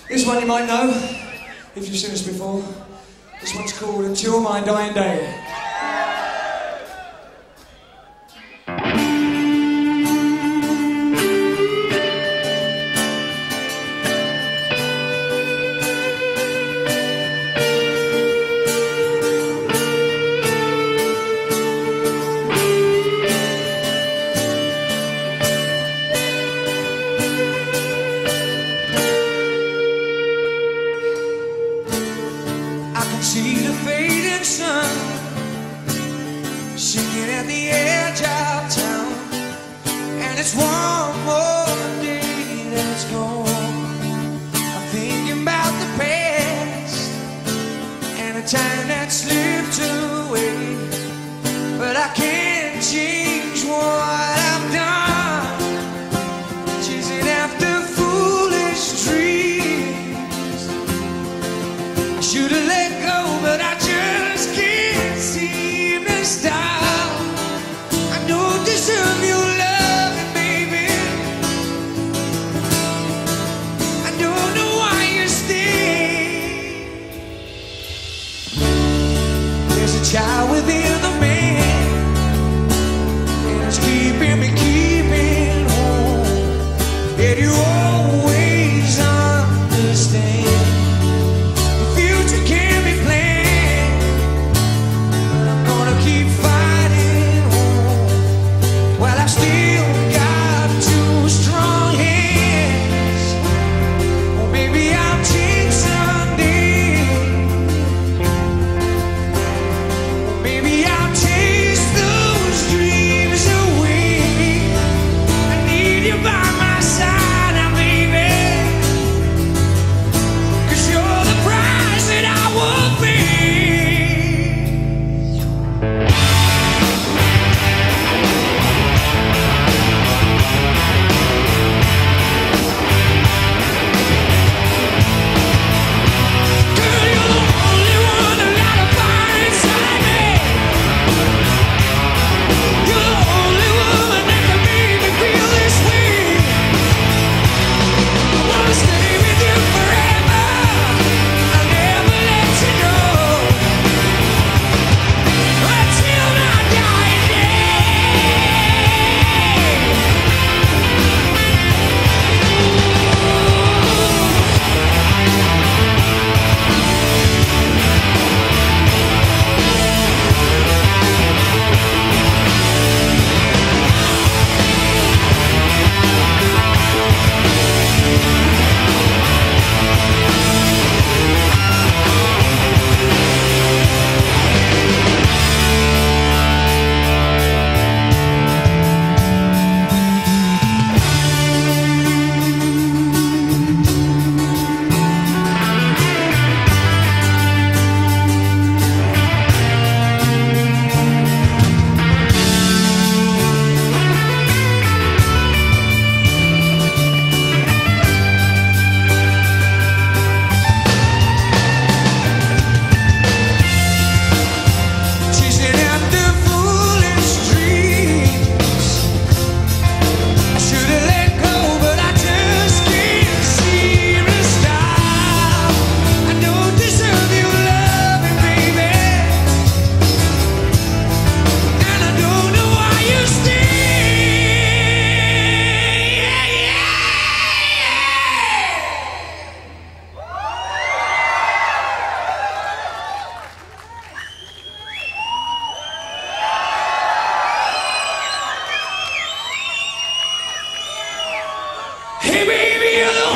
This one you might know, if you've seen this before. This one's called Until My Dying Day. See the fading sun sinking at the edge of town, and it's one more day that's gone. I'm thinking about the past and the time that slipped away, but I can't change what I've done, chasing after foolish dreams. I should have let go, but I just can't seem to stop. I don't deserve your love, baby. I don't know why you stay. There's a child within the man, and it's keeping me home. Did you always understand? Hey baby, you're the